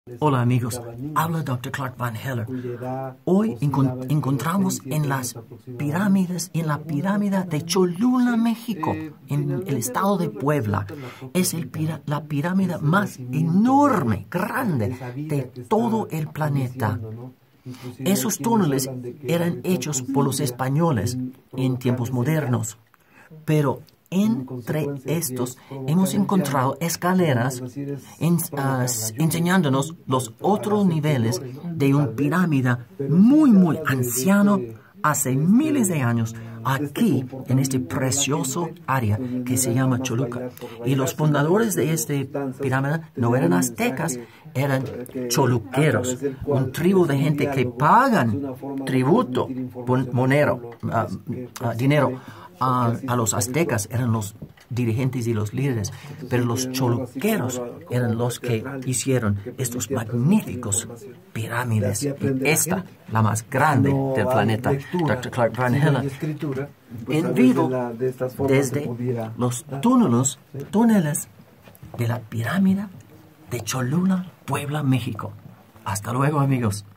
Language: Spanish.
Hola amigos, habla Dr. Clark Van Heller. Hoy encontramos en las pirámides, en la pirámide de Cholula, México, en el estado de Puebla. Es la pirámide más enorme, grande de todo el planeta. Esos túneles eran hechos por los españoles en tiempos modernos, pero entre estos hemos encontrado escaleras enseñándonos los otros niveles de una pirámide muy anciano hace miles de años aquí en este precioso área que se llama Choluca. Y los fundadores de esta pirámide no eran aztecas, eran choluqueros, un tribu de gente que pagan tributo, dinero a los aztecas, eran los dirigentes y los líderes, pero los choluqueros eran los que hicieron estos magníficos pirámides. Y esta, la más grande del planeta, Dr. Clark Van Heller, en vivo desde los túneles de la pirámide de Cholula, Puebla, México. Hasta luego, amigos.